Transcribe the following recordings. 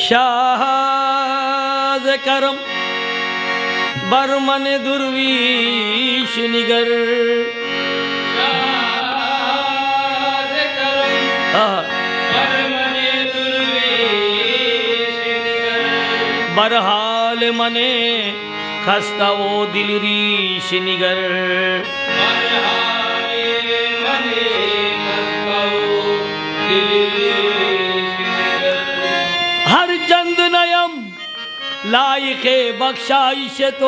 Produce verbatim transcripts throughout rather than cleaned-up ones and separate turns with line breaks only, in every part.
शाह करम बरमन दुर्वीश निगर बरहाल मने खस्ता वो दिल रीश निगर हर चंद नयम लायके बख्शाइश तो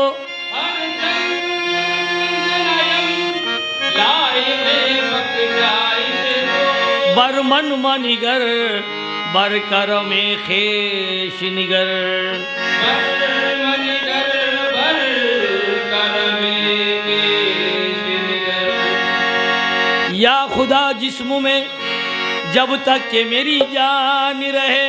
बरमन मनिगर बर करमे खेश निगर या खुदा जिस्म में जब तक के मेरी जान रहे,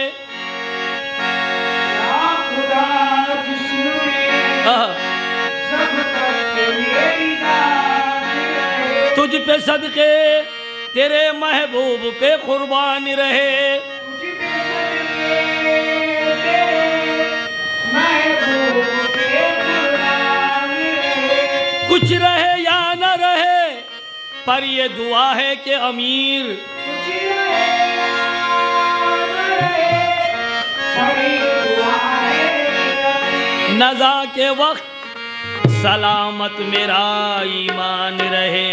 या खुदा जिस्म में जब तक के मेरी जान रहे, तुझ पे सदके तेरे महबूब पे कुर्बान रहे, तुझ पे सदके तेरे महबूब पे कुर्बान रहे। कुछ रहे या न रहे पर ये दुआ है कि अमीर कुछ रहे या न रहे पर ये दुआ है नज़ा के वक्त सलामत मेरा ईमान रहे,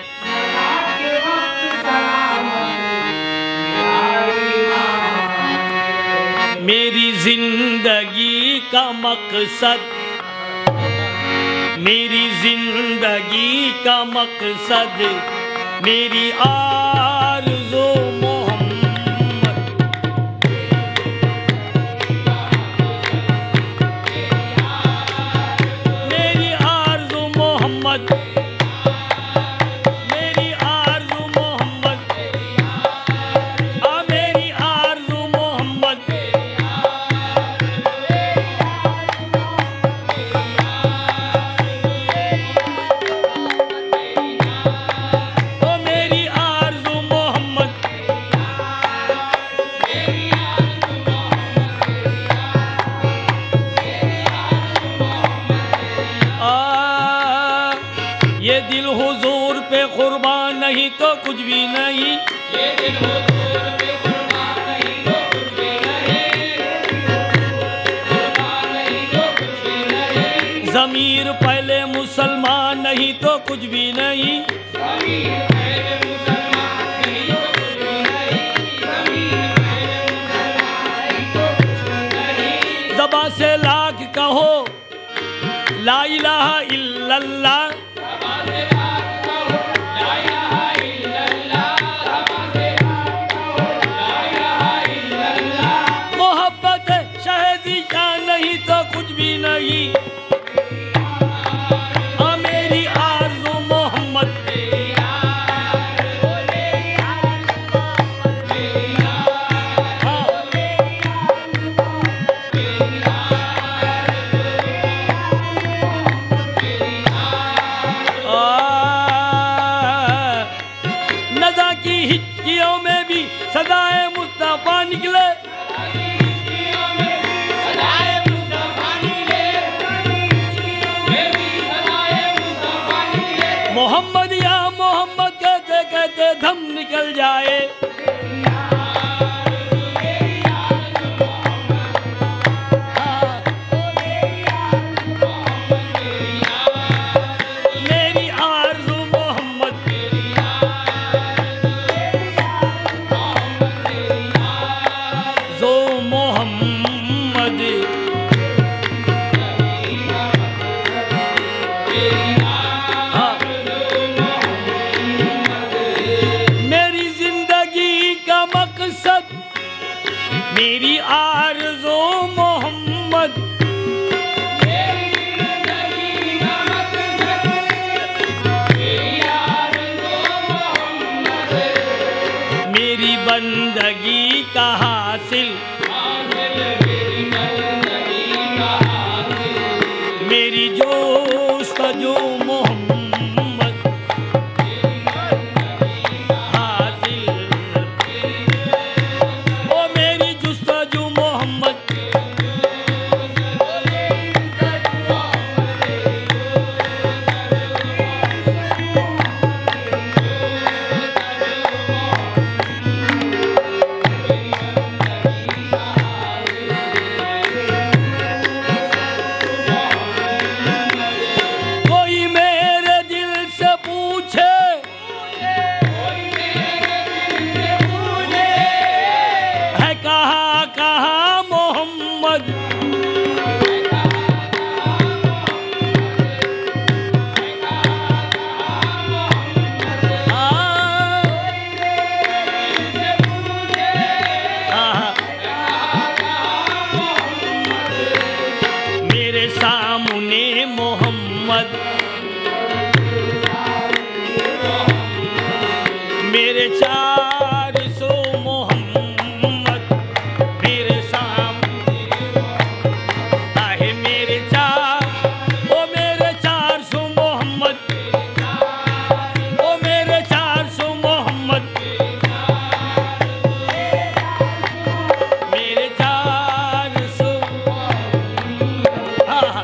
मेरी जिंदगी का मकसद मेरी जिंदगी का मकसद मेरी आरज़ू मोहम्मद, मेरी आरज़ू मोहम्मद, मेरी आरज़ू मोहम्मद, आ मेरी आरज़ू मोहम्मद, ये दिल हुजूर पे कुर्बान नहीं तो कुछ भी नहीं, ये दिल हुजूर पे कुर्बान नहीं तो कुछ भी नहीं, कुर्बान नहीं तो कुछ भी नहीं, ज़मीर पहले मुसलमान नहीं तो कुछ भी नहीं, ज़मीर पहले मुसलमान नहीं तो कुछ भी नहीं, ज़मीर पहले मुसलमान नहीं तो कुछ भी नहीं। ज़बान से लाख कहो ला इलाहा इल्लल्लाह, मोहब्बत शहदी शान नहीं तो कुछ भी नहीं, आ मेरी आरज़ू मोहम्मद, नज़ा की हिचकियों में भी सदाए मुस्तफा निकले, मोहम्मद या मोहम्मद कहते कहते दम निकल जाए, मेरी आरज़ू मोहम्मद, जो मोहम्मद मेरी आरज़ू मोहम्मद, मेरी बंदगी का हासिल, मेरी जोस्तजू मोहम्मद हासिल, ओ मेरी जोस्तजू मोहम्मद मेरे चार सौ मोहम्मद मेरे सामने आहे मेरे चार ओ मेरे चार सौ मोहम्मद ओ मेरे चार सौ मोहम्मद मेरे चार सौ हाँ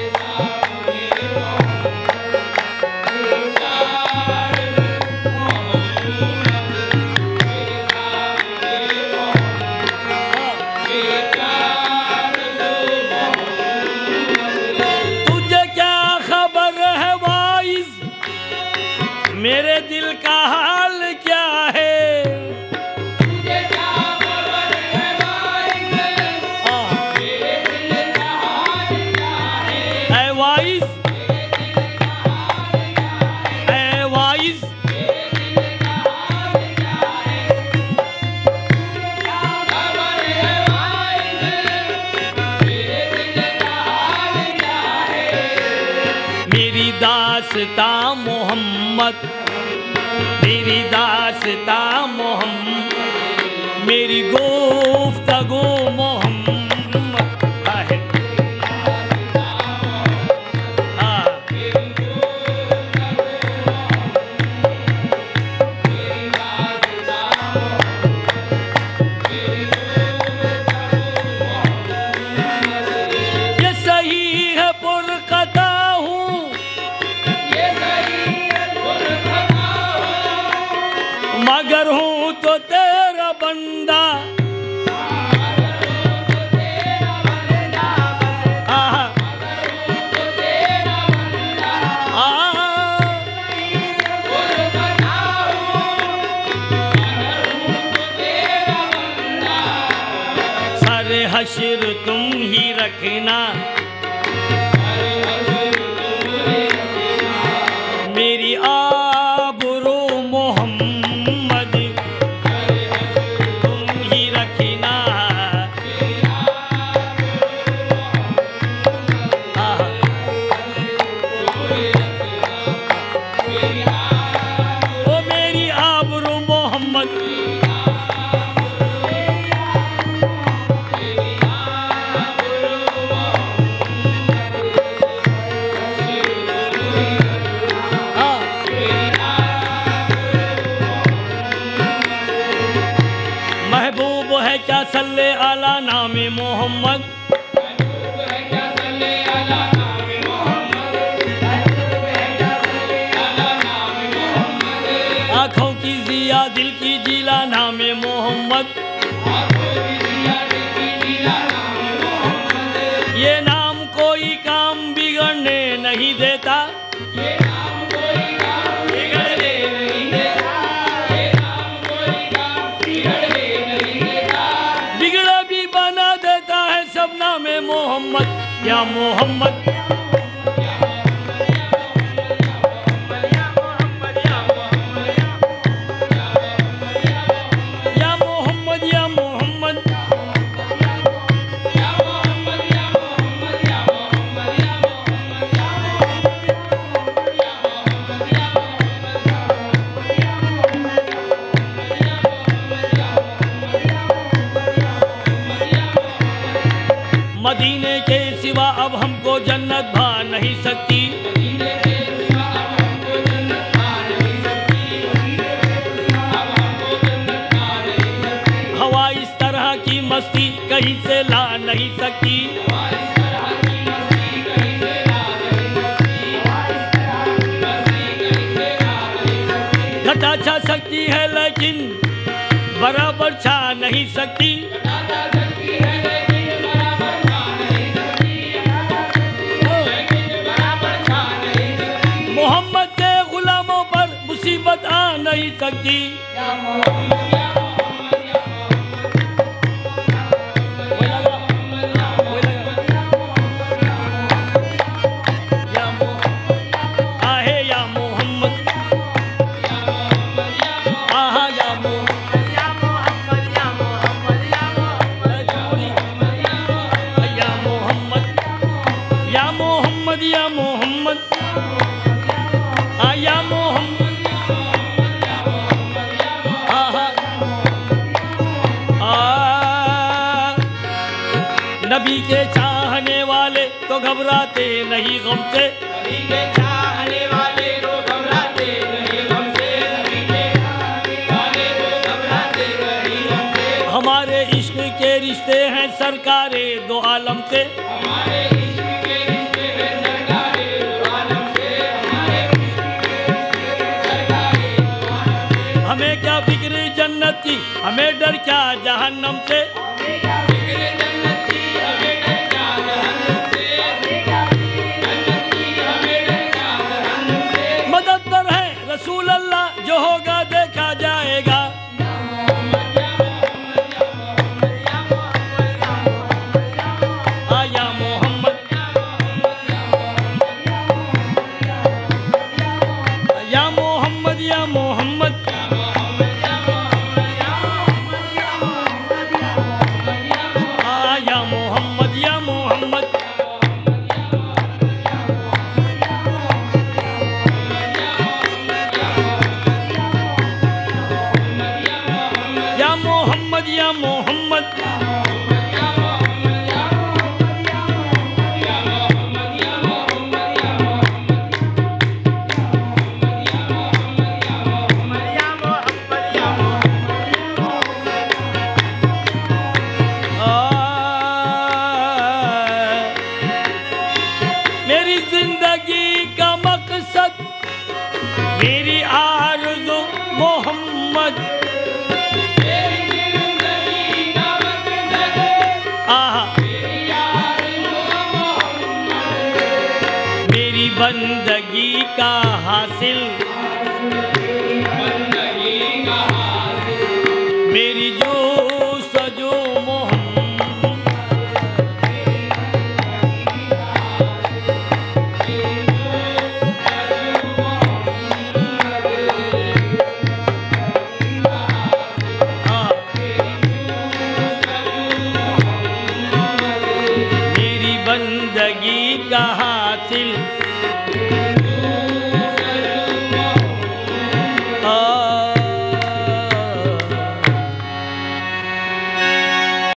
मेरे दिल का हाल क्या है तुझे क्या खबर है वाइस मेरे दिल का हाल क्या है ऐ वाइस मेरे दिल का हाल क्या है ऐ वाइस मेरे दिल का हाल क्या है तुझे क्या खबर है वाइस मेरे दिल का हाल क्या है मेरी दास्तां मोहम्मद मेरी दास्तां मोहम्मद मेरी गुफ्तगू मोहम्मद है ये सही है पुरकता हूँ मगर हूँ तो तेरा बंदा सारे हश्र तुम ही रखना मेरी आबरू मोहम्मद तुम ही रखना ओ मेरी आबरू मोहम्मद महबूब है क्या सल्ले आला नामे मोहम्मद आँखों की जिया दिल की जिला नामे मोहम्मद ये नाम कोई काम बिगड़ने नहीं देता बिगड़ा भी बना देता है सब नामे मोहम्मद या मोहम्मद या मोहम्मद या मोहम्मद मदीने के सिवा अब हमको जन्नत भा नहीं सकती हवा इस तरह की मस्ती कहीं से ला नहीं सकती घटा छा सकती है लेकिन बराबर छा नहीं सकती मोहम्मद के गुलामों पर मुसीबत आ नहीं सकती आहे या मोहम्मद आहा या मोहम्मद या मोहम्मद या मोहम्मद या मोहम्मद या मोहम्मद या मोहम्मद आया मोहम्मद नबी के चाहने वाले तो घबराते नहीं गम से,
नबी के चाहने वाले तो घबराते नहीं गम से, नबी के चाहने वाले तो घबराते नहीं गम से।
हमारे इश्क के रिश्ते हैं सरकारे दो आलम से,
हमारे इश्क के रिश्ते हैं सरकारे दो आलम से, हमारे इश्क के रिश्ते हैं सरकारे दो आलम से।
हमें क्या फिक्र जन्नत की, हमें डर क्या जहन्नम से,
हमें क्या फिक्र जन्नत की, हमें डर क्या जहन्नम से, हमें क्या फिक्र जन्नत की, हमें डर क्या जहन्नम से।
मददगार है रसूल अल्लाह, जो होगा देखा जाएगा। आया मोहम्मद, या मोहम्मद, या मोहम्मद, आया मोहम्मद, या मोहम्मद, या मोहम्मद, या मोहम्मद, मेरी जिंदगी का मकसद, मेरी आरज़ू मोहम्मद,
मेरी जिंदगी का मकसद,
आहा
मेरी आरज़ू मोहम्मद,
मेरी बंदगी का हासिल